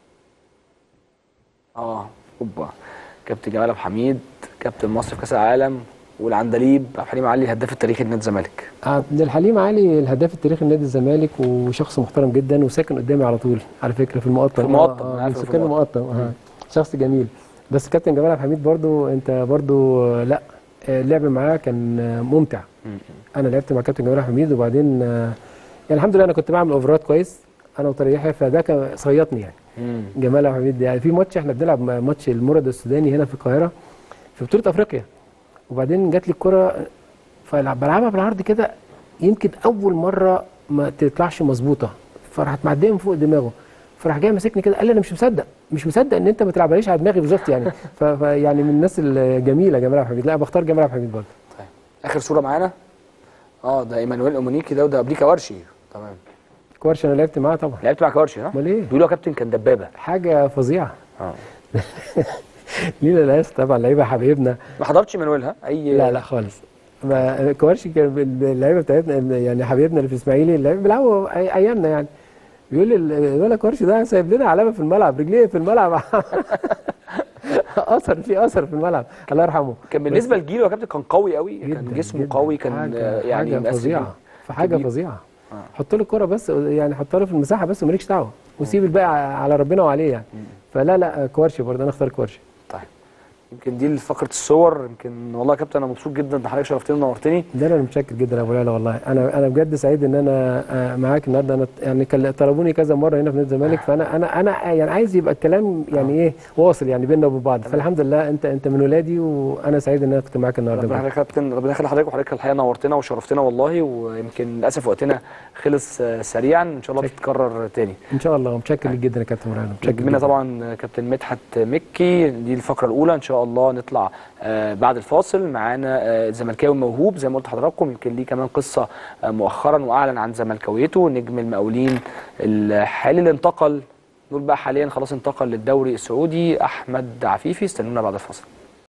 اه اوبا كابتن جمال عبد الحميد كابتن مصر في كاس العالم، والعندليب عبد الحليم علي الهداف التاريخي لنادي الزمالك. عبد الحليم علي الهداف التاريخي لنادي الزمالك، وشخص محترم جدا وساكن قدامي على طول على فكره في المقطم. في المقطم اه اه سكان المقطم. اه شخص جميل. بس كابتن جمال عبد الحميد برضه انت برضه لا اللعب معاه كان ممتع. مم. انا لعبت مع كابتن جمال عبد الحميد وبعدين يعني الحمد لله انا كنت بعمل اوفرات كويس انا وطارق يحيى، فده كان صيطني يعني. مم. جمال عبد الحميد يعني في ماتش احنا بنلعب ماتش المورد السوداني هنا في القاهره في بطوله افريقيا، وبعدين جات لي الكره فبلعبها بالعرض كده يمكن اول مره ما تطلعش مظبوطه، فراحت معديه من فوق دماغه، فراح جاي ماسكني كده قال لي انا مش مصدق مش مصدق ان انت ما تلعبهاش على دماغي بالظبط يعني. فيعني من الناس الجميله جمال عبد الحميد. لا بختار جمال عبد الحميد برضه. طيب اخر صوره معانا اه ده ايمانويل اومونيكي ده وده قبليه كوارشي. تمام كوارشي انا لعبت معاه طبعا. لعبت مع كوارشي ها؟ امال ايه؟ بيقولوا يا كابتن كان دبابه حاجه فظيعه. اه لينا ناس طبعا لعيبه حبايبنا. ما حضرتش ايمانويل ها؟ اي لا لا خالص. ما كوارشي كان اللعيبه بتاعتنا يعني حبايبنا اللي في اسماعيلي اللعيبه بيلعبوا ايامنا يعني. بيقول لي الولد كوارشي ده سايب لنا علامه في الملعب، رجليه في الملعب اثر في اثر في الملعب الله يرحمه. كان بالنسبه لجيله يا كابتن كان قوي قوي، كان جسمه جداً قوي، كان حاجة يعني حاجه فظيعه في حاجه فظيعه. آه. حط له الكوره بس يعني حط له في المساحه بس ومالكش دعوه وسيب الباقي على ربنا وعليه يعني. فلا لا كوارشي برضه انا اختار كوارشي. طيب يمكن دي فقره الصور. يمكن والله يا كابتن انا مبسوط جدا ان حضرتك شرفتني ونورتني. ده انا متشكر جدا يا ابو ليلى والله. انا انا بجد سعيد ان انا معاك النهارده. انا يعني طلبوني كذا مره هنا في نادي الزمالك، فانا انا انا يعني عايز يبقى الكلام يعني ايه واصل يعني بيننا وبين بعض. فالحمد لله انت انت من ولادي وانا سعيد ان انا كنت معاك النهارده. ربنا يخليك يا كابتن، ربنا يخلي حضرتك، وحضرتك الحقيقه نورتنا وشرفتنا والله. ويمكن للاسف وقتنا خلص سريعا، ان شاء الله تتكرر تاني ان شاء الله. متشكر جدا يا كابتن مراد. متشكر مننا طبعا كابتن مدحت مكي. دي الفقره الاولى، ان شاء الله نطلع آه بعد الفاصل معانا آه زملكاوي موهوب زي ما قلت لحضراتكم، يمكن ليه كمان قصه آه مؤخرا واعلن عن زملكاويته، نجم المقاولين الحالي اللي انتقل نقول بقى حاليا خلاص انتقل للدوري السعودي، احمد عفيفي. استنونا بعد الفاصل.